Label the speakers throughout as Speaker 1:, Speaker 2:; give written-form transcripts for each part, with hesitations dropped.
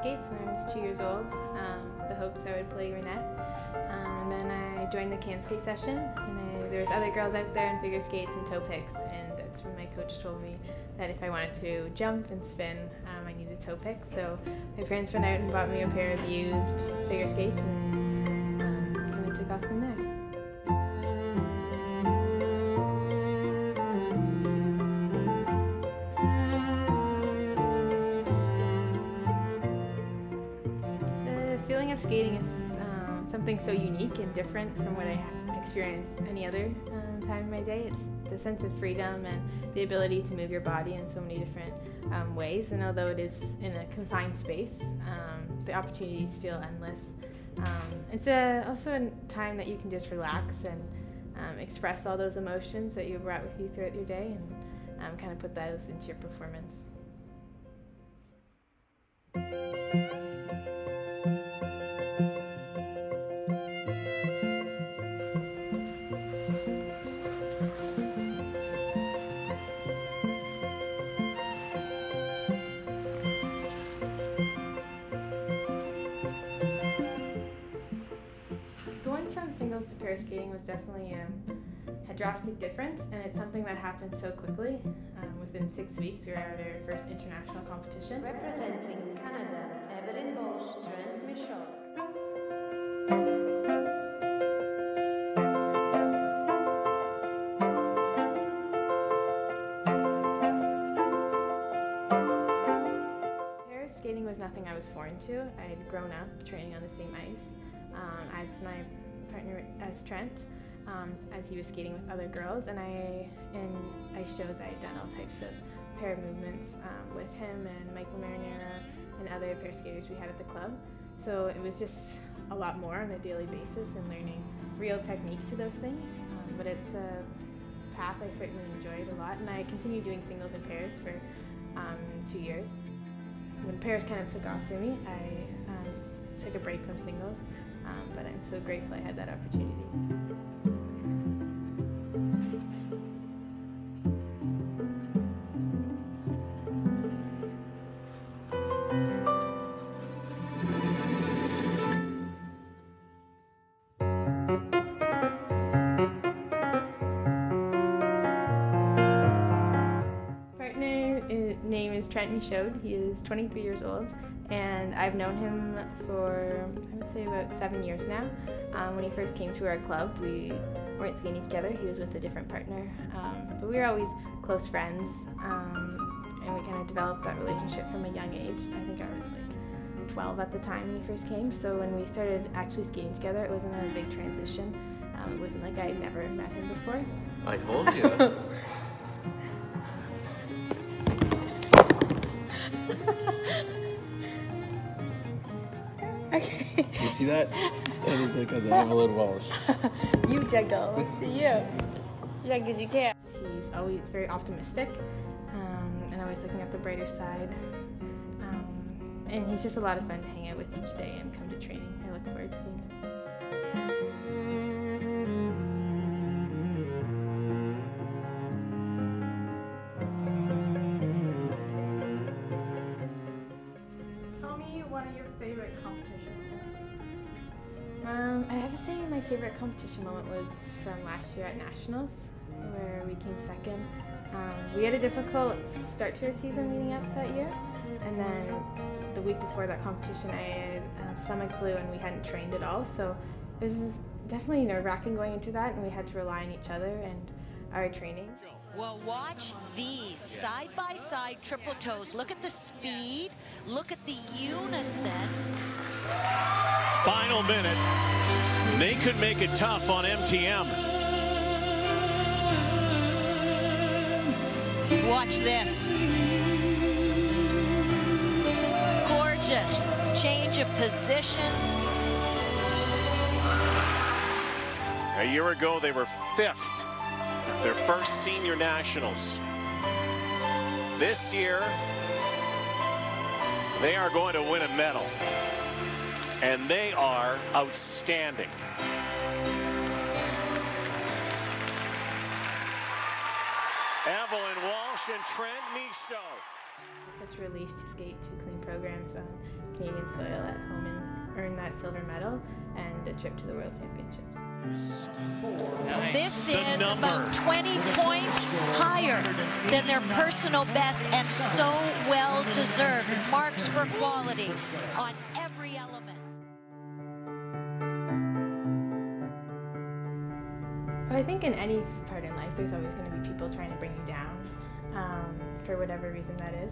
Speaker 1: skates when I was 2 years old, with the hopes I would play Renette. And then I joined the can skate session, and there was other girls out there in figure skates and toe picks, and that's when my coach told me that if I wanted to jump and spin, I needed toe pick. So my parents went out and bought me a pair of used figure skates, and kind of took off from there. The feeling of skating is something so unique and different from what I experience any other time in my day. It's the sense of freedom and the ability to move your body in so many different ways, and although it is in a confined space, the opportunities feel endless. It's also a time that you can just relax and express all those emotions that you brought with you throughout your day, and kind of put those into your performance. Going from singles to pair skating was definitely a drastic difference, and it's something that happened so quickly. Within 6 weeks, we were at our first international competition.
Speaker 2: Representing Canada, Evelyn Walsh, Trent Michaud.
Speaker 1: Pair skating was nothing I was foreign to. I had grown up training on the same ice as my partner, as Trent, as he was skating with other girls, and in ice shows I had done all types of pair movements with him and Michael Marinera and other pair skaters we had at the club. So it was just a lot more on a daily basis and learning real technique to those things. But it's a path I certainly enjoyed a lot, and I continued doing singles and pairs for 2 years. When pairs kind of took off for me, I took a break from singles, but I'm so grateful I had that opportunity. Name is Trent Michaud. He is 23 years old, and I've known him for, I would say, about 7 years now. When he first came to our club, we weren't skating together. He was with a different partner, but we were always close friends, and we kind of developed that relationship from a young age. I think I was like 12 at the time when he first came, so when we started actually skating together, it wasn't a big transition. It wasn't like I had never met him before.
Speaker 3: I told you.
Speaker 2: Okay.
Speaker 3: You see that? That is because of Evelyn Walsh.
Speaker 2: You juggle. Let's see you. You juggle as you can.
Speaker 1: He's always very optimistic and always looking at the brighter side. And he's just a lot of fun to hang out with each day and come to training. I look forward to seeing him.
Speaker 2: One of your favorite competition
Speaker 1: I have to say my favorite competition moment was from last year at Nationals, where we came second. We had a difficult start to our season leading up that year, and then the week before that competition I had stomach flu and we hadn't trained at all, so it was definitely nerve-wracking going into that, and we had to rely on each other and our training.
Speaker 4: Well, watch these side-by-side triple toes. Look at the speed. Look at the unison.
Speaker 5: Final minute. They could make it tough on MTM.
Speaker 4: Watch this. Gorgeous change of positions.
Speaker 5: A year ago, they were 5th. Their first senior nationals. This year, they are going to win a medal, and they are outstanding. Evelyn Walsh and Trent Michaud.
Speaker 1: It's such a relief to skate 2 clean programs, Canadian soil at home and earn that silver medal and a trip to the World Championships.
Speaker 4: This is about 20 points higher than their personal best, and so well deserved. Marks for quality on every element.
Speaker 1: I think in any part in life, there's always going to be people trying to bring you down, for whatever reason that is.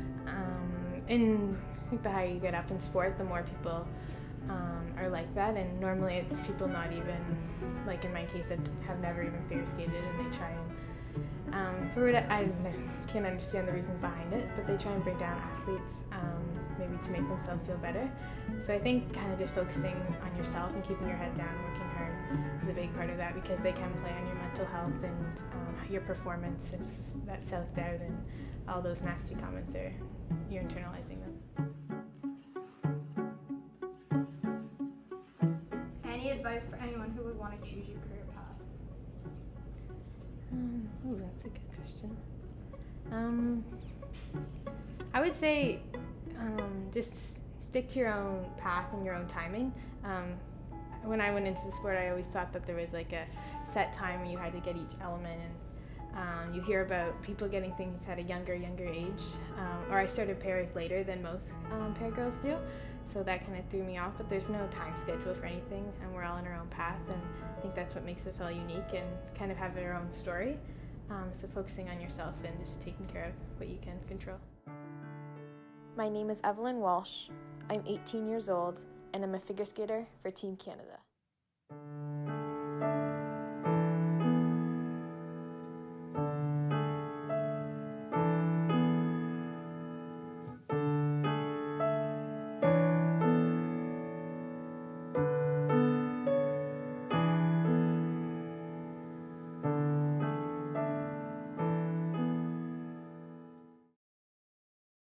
Speaker 1: I think the higher you get up in sport, the more people are like that, and normally it's people not even, like in my case, that have never even figure skated, and they try and, I can't understand the reason behind it, but they try and bring down athletes, maybe to make themselves feel better. So I think kind of just focusing on yourself and keeping your head down and working hard is a big part of that, because they can play on your mental health and your performance if that's self-doubt and all those nasty comments you're internalizing them.
Speaker 2: Any advice for anyone who would want to choose your career path?
Speaker 1: Oh, that's a good question. I would say just stick to your own path and your own timing. When I went into the sport, I always thought that there was like a set time when you had to get each element, and you hear about people getting things at a younger age, or I started pairs later than most pair girls do, so that kind of threw me off, but there's no time schedule for anything, and we're all on our own path, and I think that's what makes us all unique and kind of have our own story. So focusing on yourself and just taking care of what you can control.
Speaker 6: My name is Evelyn Walsh. I'm 18 years old, and I'm a figure skater for Team Canada.